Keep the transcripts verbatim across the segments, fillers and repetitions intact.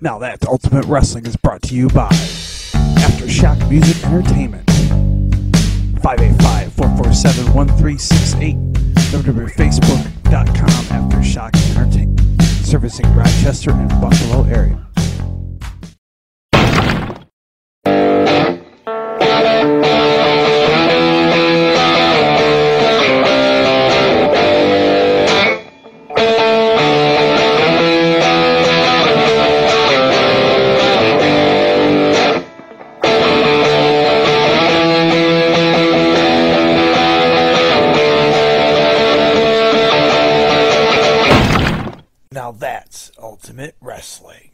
Now that Ultimate Wrestling is brought to you by Aftershock Music Entertainment. five eight five, four four seven, one three six eight. w w w dot facebook dot com Aftershock Entertainment. Servicing Rochester and Buffalo area. Now that's Ultimate Wrestling.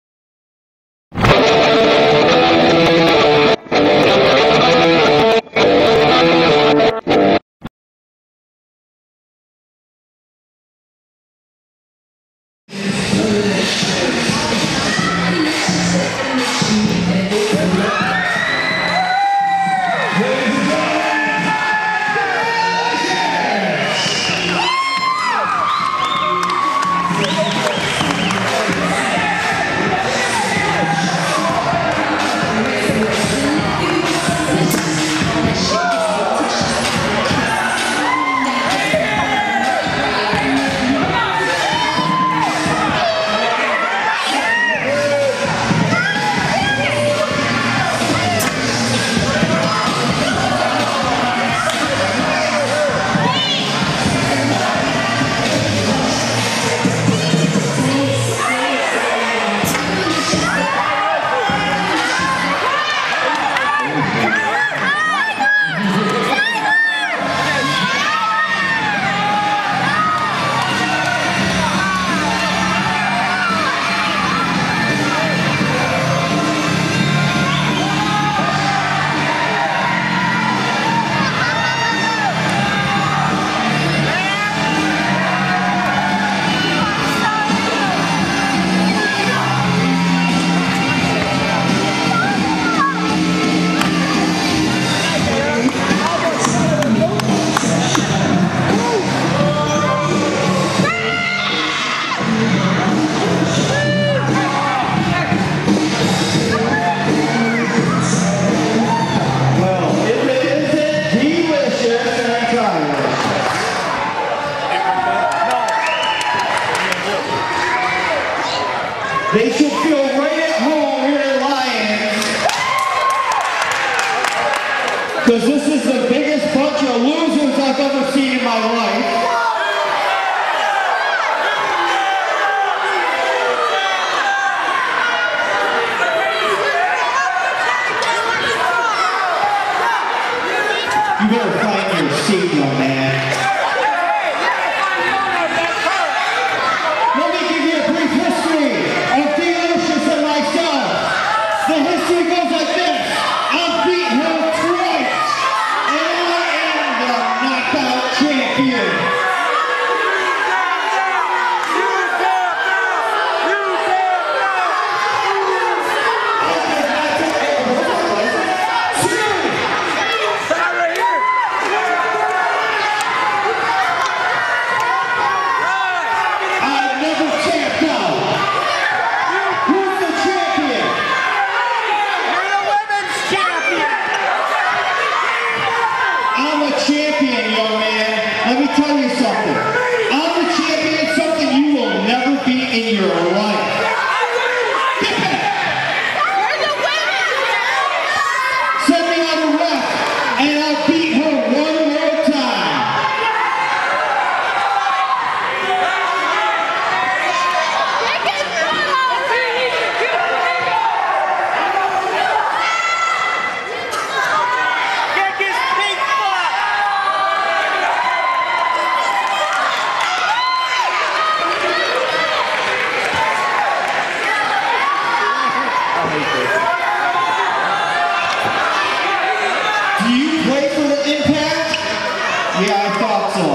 They should feel right at home here in Lyons, because this is the biggest bunch of losers I've ever seen in my life. You better find your seat, young man. The history goes like this. I've beat him twice, and I am the knockout champion. I've never tapped out. Who's the champion? I'm a champion, young man. Let me tell you something. I'm a champion, something you will never be in your life. Get back. Send me on the ref, and I'll beat her one more time. Do you play for the Impact? Yeah, I thought so.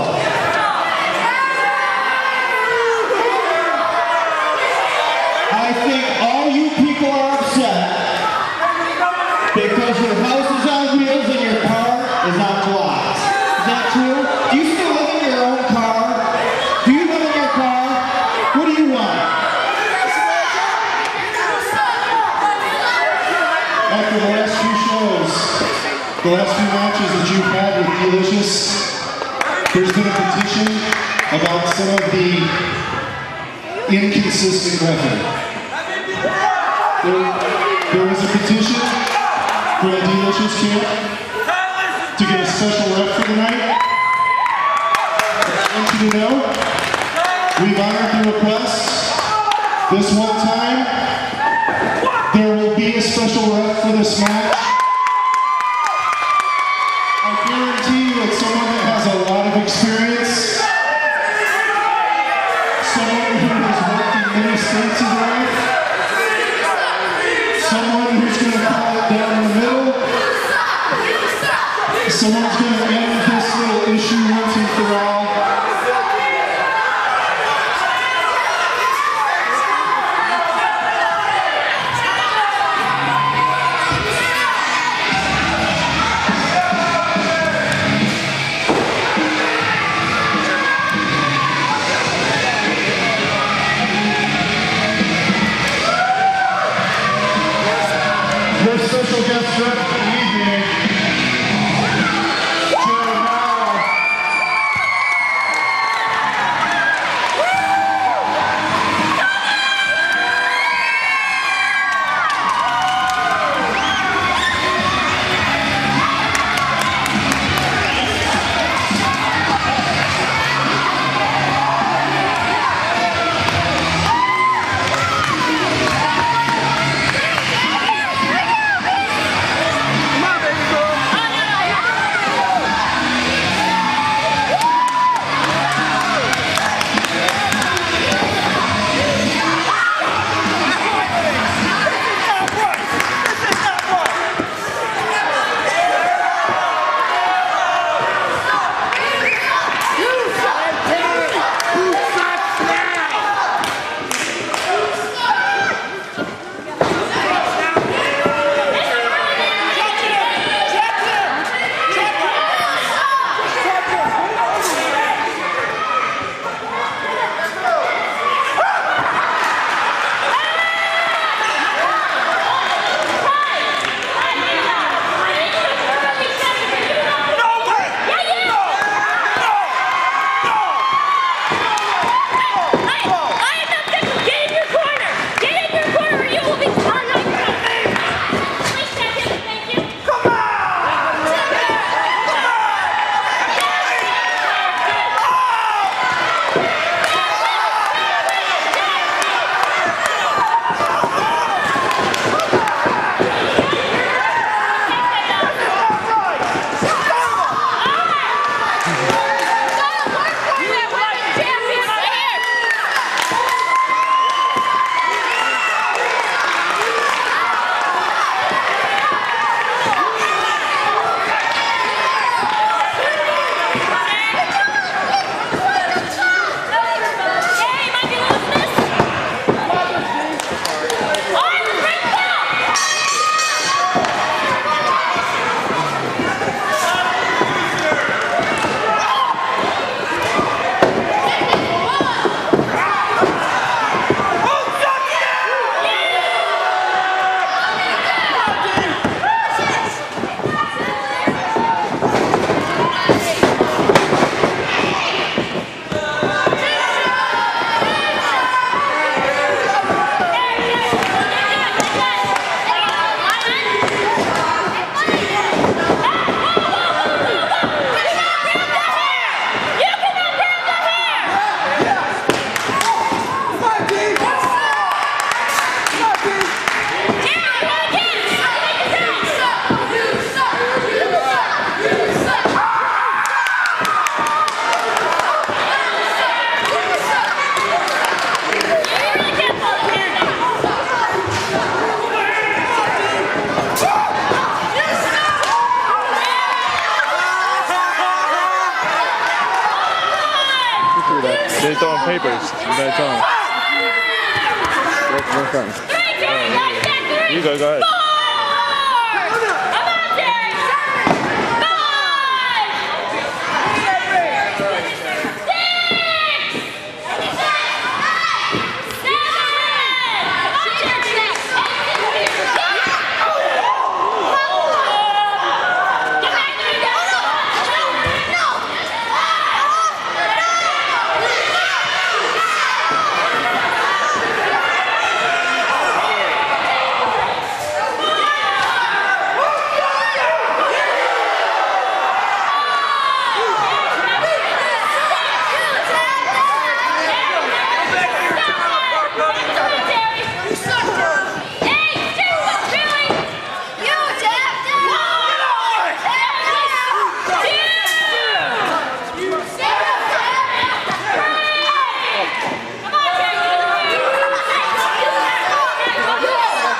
I think all you people are upset because your house is on wheels and your car is on blocks. Is that true? Do you still live in your own car? Do you live in your car? What do you want? after the last few shows, the last few matches that you've had with Delicious, there's been a petition about some of the inconsistent refereeing. There, there was a petition for the Delicious camp to get a special ref for the night. I want you to know, we've honored the request. This one time, there will be a special ref for this match. I guarantee you it's someone that has a lot of experience, someone who has worked in many states of life, someone who's going to call it down in the middle, someone's going to end this little issue once and for all. Your special guest ref for the evening, Joe Mauer. They're throwing papers. You gotta tell them. Work, work on. You go, go ahead. Seven!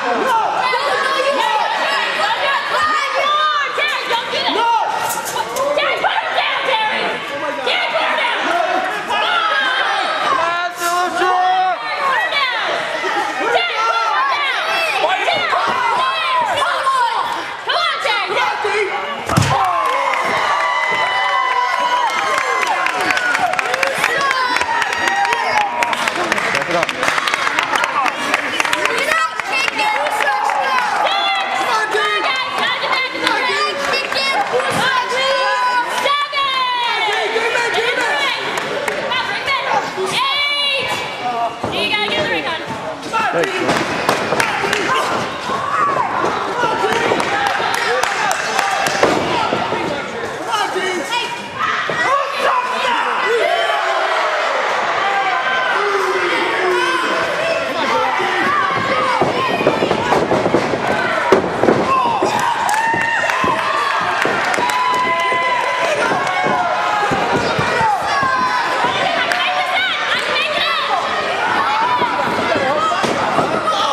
Come on!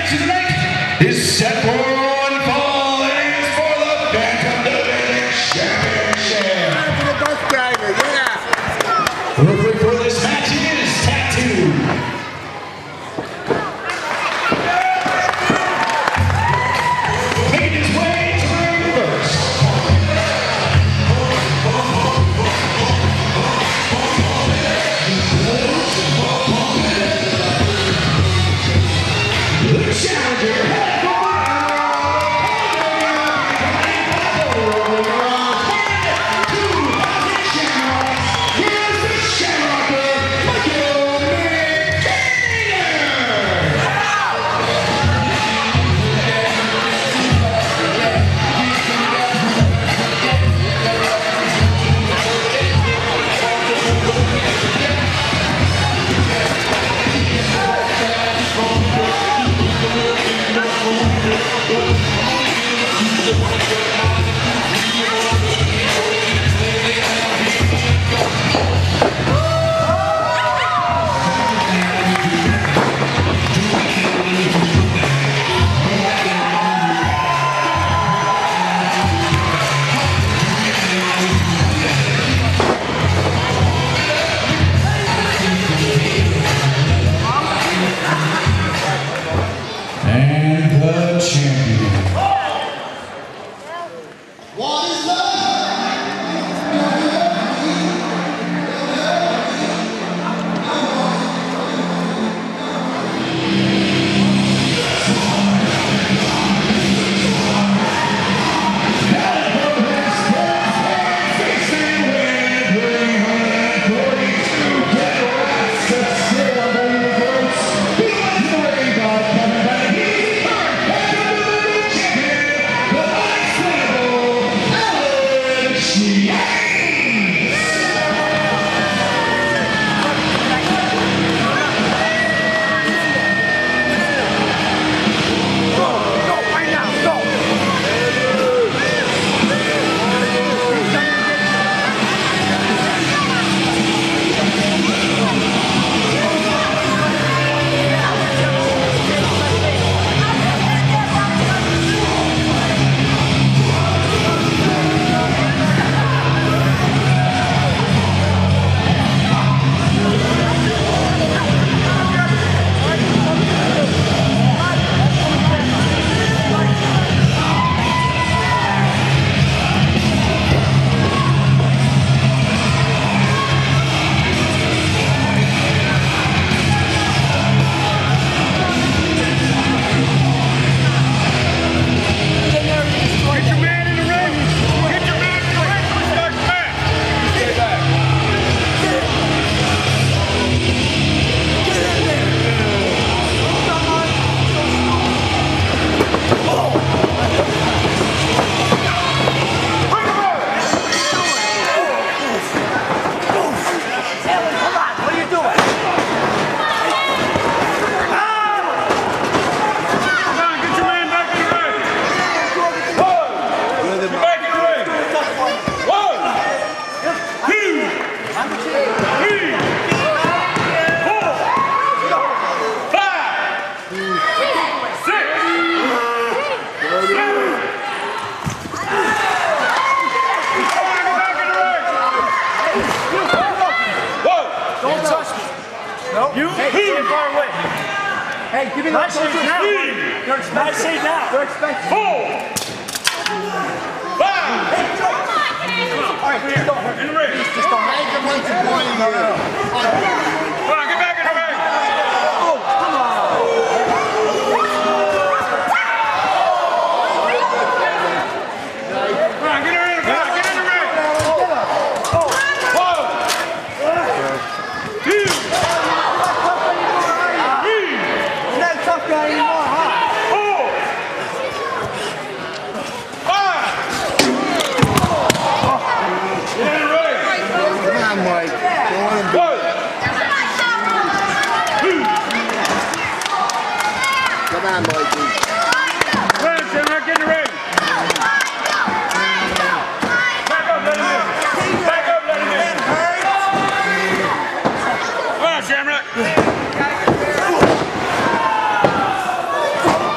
match of the night is set for one fall and is for the Bantam Division Championship. The referee for this match is Tattoo. Making his way to the ring first. The challenger. And the champion. What is love? Hey, give me that shade now. They're expensive. My shade now. They're expensive. Four. Five. All right, please don't hurt. In the ring. Just don't make them like you want to. Come on, get back in the ring. Oh, come on. Come on, get in the ring. Come on, get in the ring. One. Two. Tough guy anymore, huh? Four. Five. Get in the ring. Come on, Mike. One. Two. Come on, Mikey. Come on, Shamrock, get in the ring. Back up, let him in. Back up, let him in. Come on, Shamrock.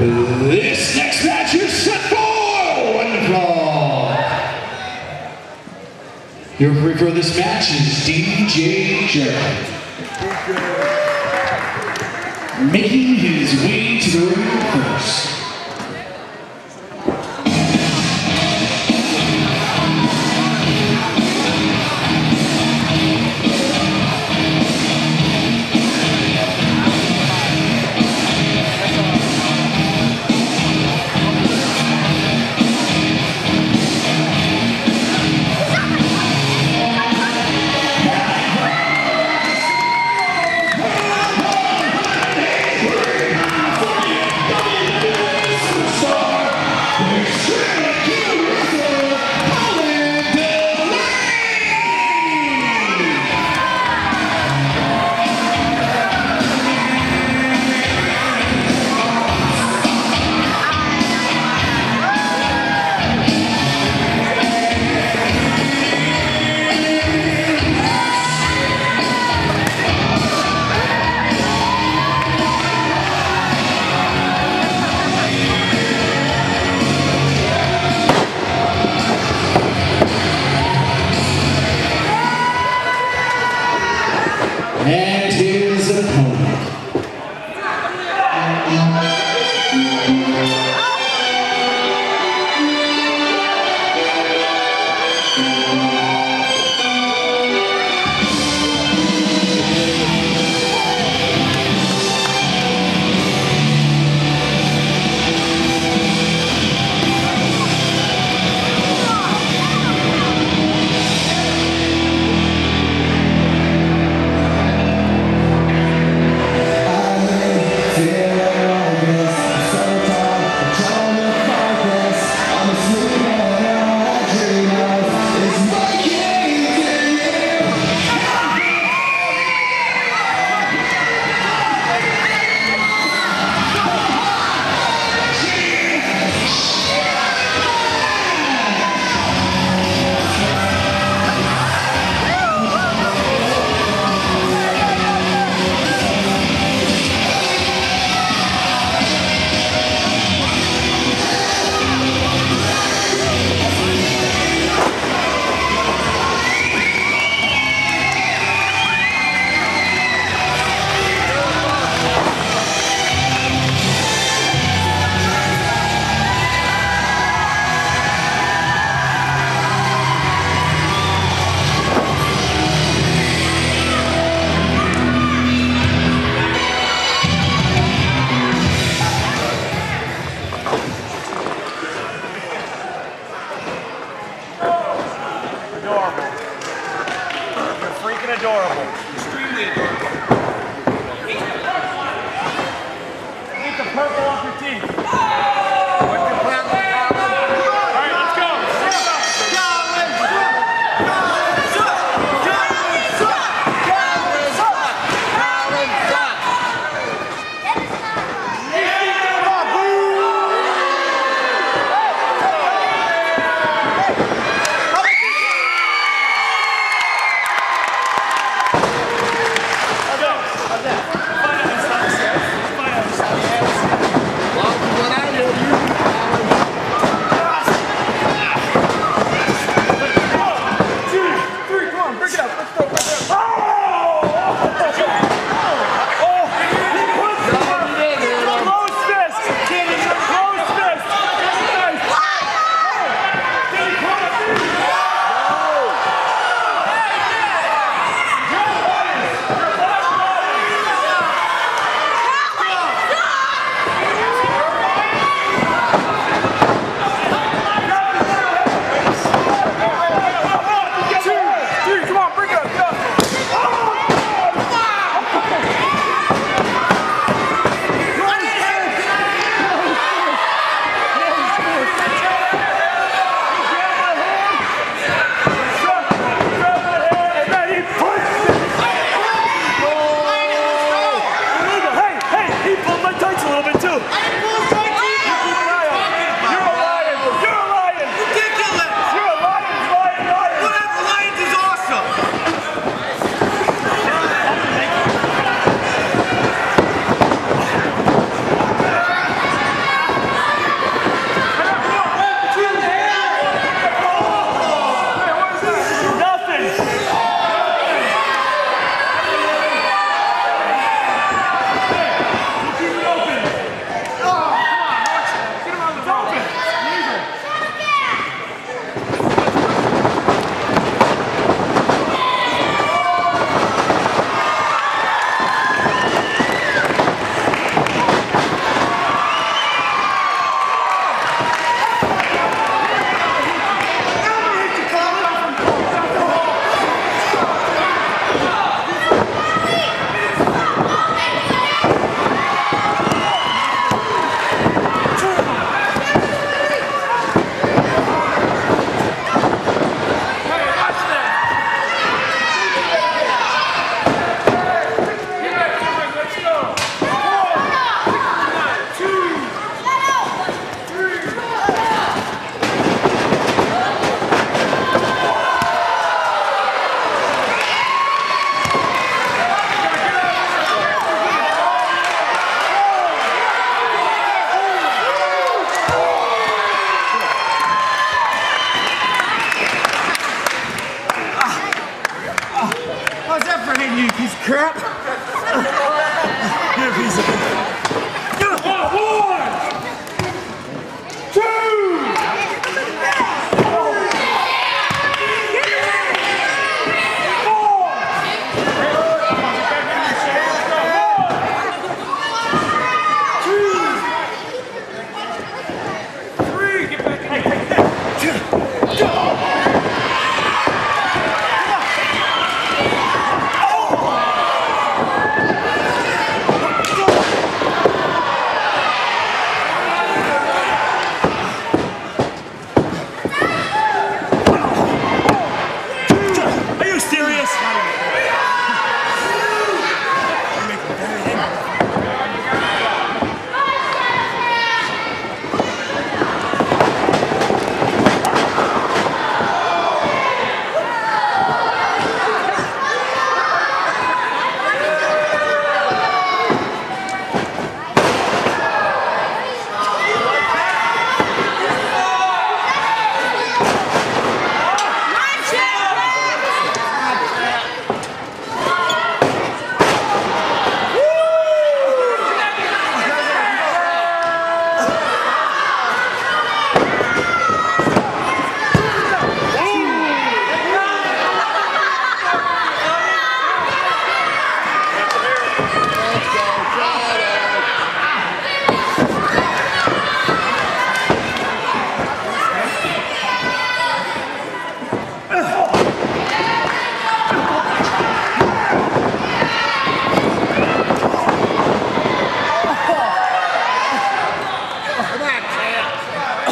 This next match is set for one fall. Your referee for this match is D J Jarrett. Making his way to the ring first. And his opponent. Try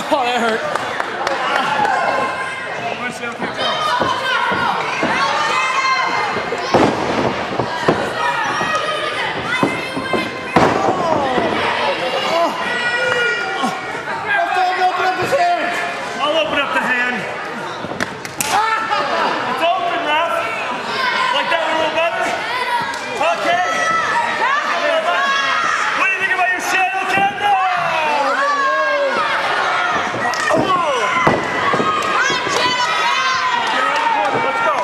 Oh, that hurt. I'll open up the hand. It's open, ref. Like that a little better? Okay. What do you think about your shadow candle? Let's go.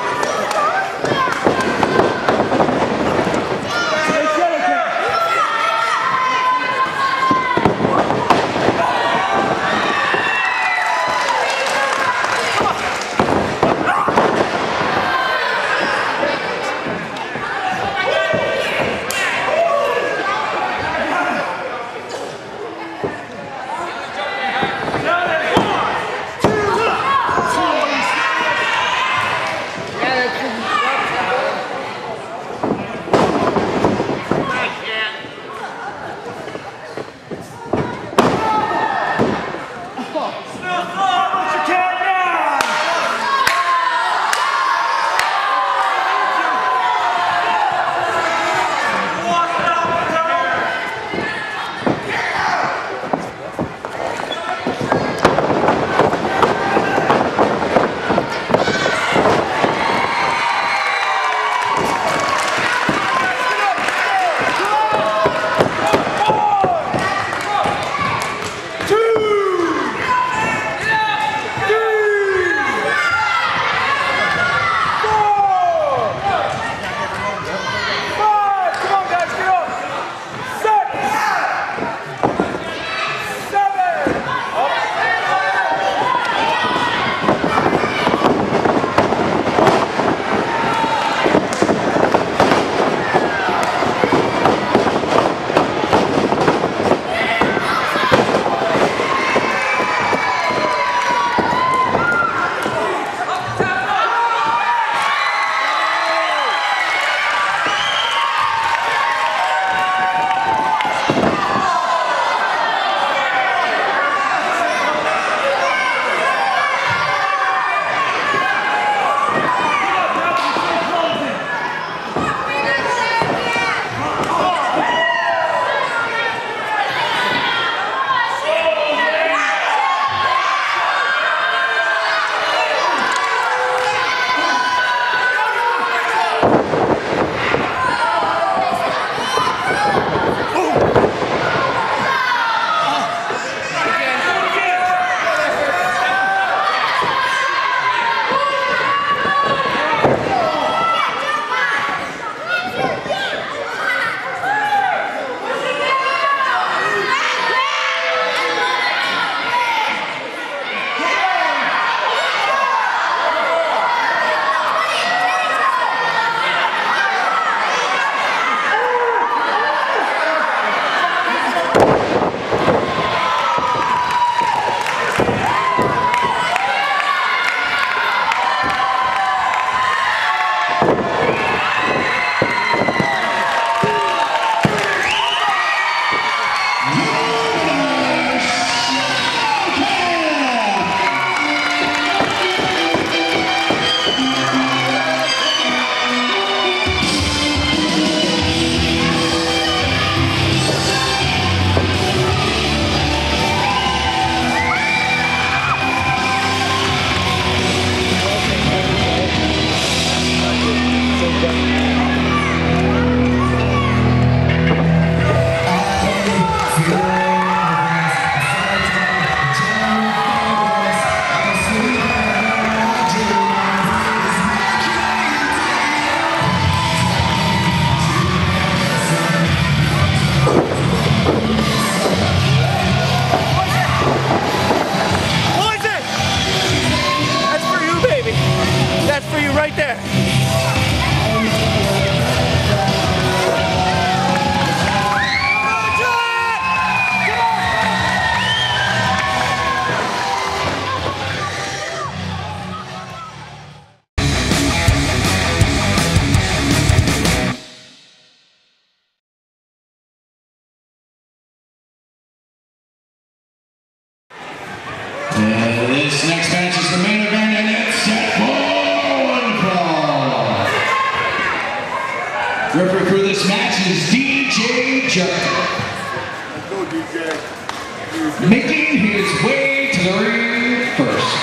And this next match is the main event, and it's set for one fall. Referee for this match is D J Jerk. Go, D J. Making his way to the ring first.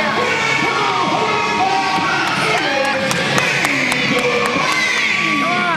Come on.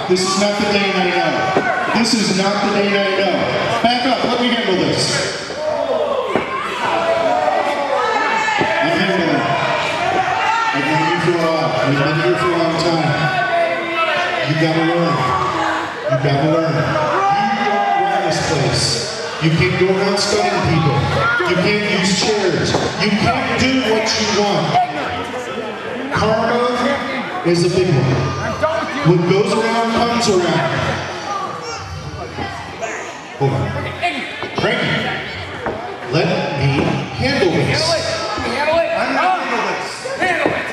This is not the day ninety oh. This is not the day ninety oh. Back up, let me handle this. I'm handling it. I've known you for a while. We've been here for a long time. You gotta learn. You gotta learn. You don't run this place. You can't go around studying people. You can't use chairs. You can't do what you want. Karma is a big one. What goes around comes around. Hold on. Frankie, let me handle this. Handle it. I'm not handle this. Handle it.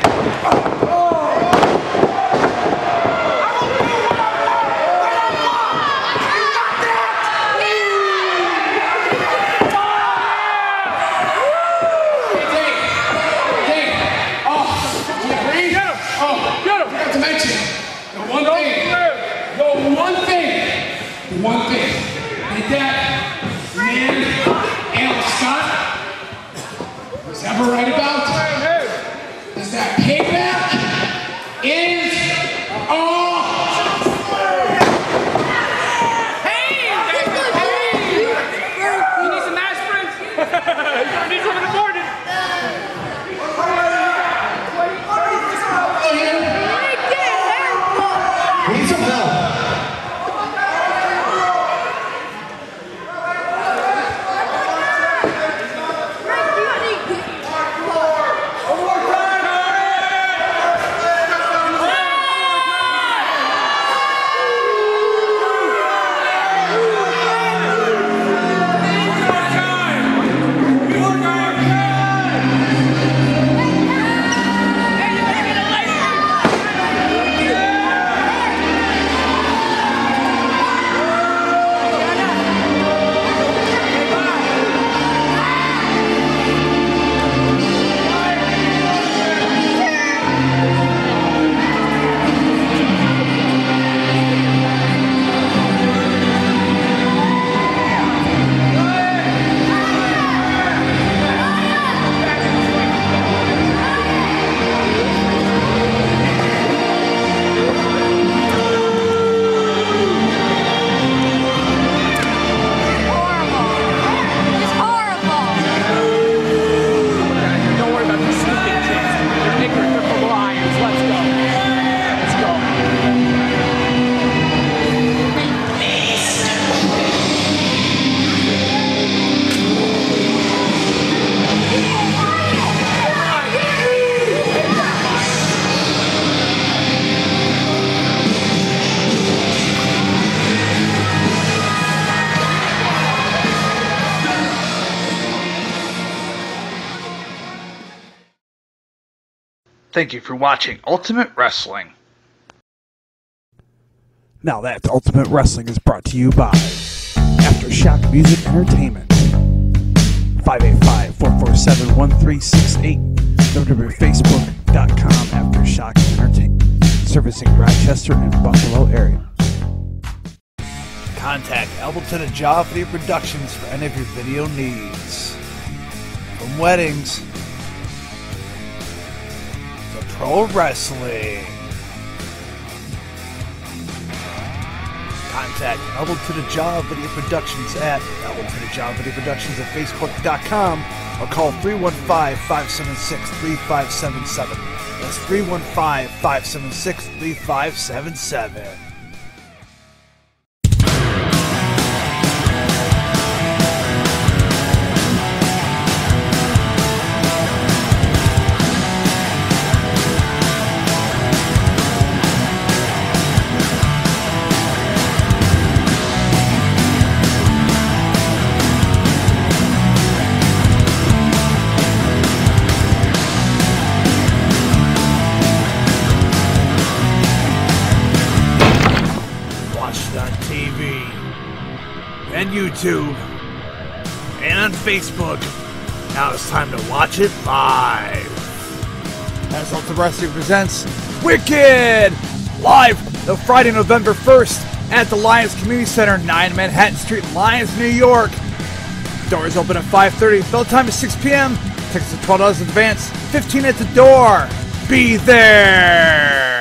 One thing, that that man, Alan Scott, was ever right about, is that payback is all. Hey! Hey! You need some aspirin? You need some in the morning. We need some help. Thank you for watching Ultimate Wrestling. Now that Ultimate Wrestling is brought to you by Aftershock Music Entertainment. five eight five, four four seven, one three six eight. w w w dot facebook dot com Aftershock Entertainment. Servicing Rochester and Buffalo area. Contact Albleton and Jaw Video Productions for any of your video needs. From weddings to pro wrestling. Contact Albleton and Jaw Video Productions at Albleton and Jaw Video Productions at facebook dot com or call three one five, five seven six, three five seven seven. That's three one five, five seven six, three five seven seven. YouTube and on Facebook. Now it's time to watch it live. As Ultimate Wrestling presents Wicked live the Friday, November first at the Lions Community Center, nine Manhattan Street, Lions, New York. Doors open at five thirty. Bell time is six p m Tickets are twelve dollars in advance, fifteen dollars at the door. Be there.